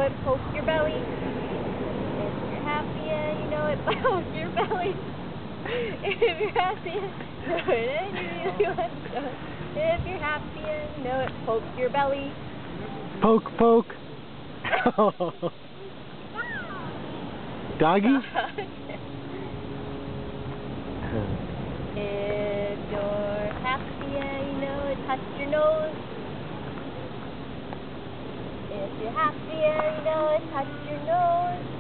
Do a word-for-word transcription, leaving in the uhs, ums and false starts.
it pokes your belly. If you're happy, yeah, you know it pokes your belly. If you're happy, you know it immediately lets go. If you're happy, yeah, you know it pokes your belly. Poke, poke. Doggy? If you're happy, yeah, you know it touched your nose. If you're happy, yeah, you know it touched your nose.